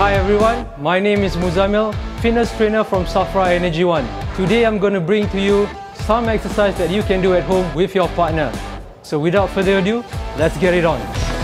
Hi everyone, my name is Muzammil, fitness trainer from SAFRA EnergyOne. Today I'm going to bring to you some exercise that you can do at home with your partner. So without further ado, let's get it on.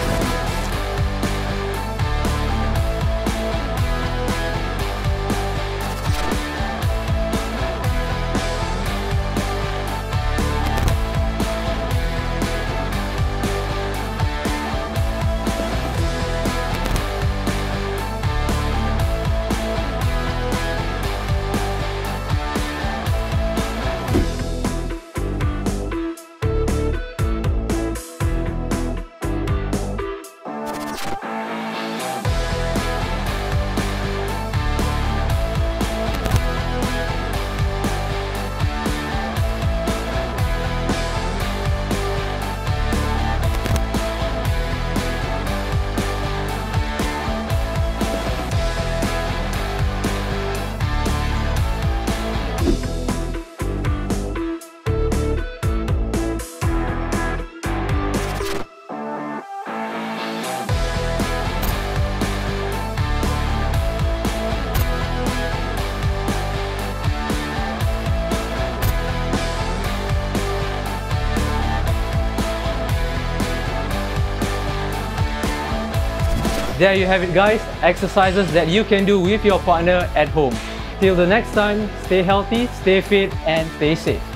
There you have it guys, exercises that you can do with your partner at home. Till the next time, stay healthy, stay fit and stay safe.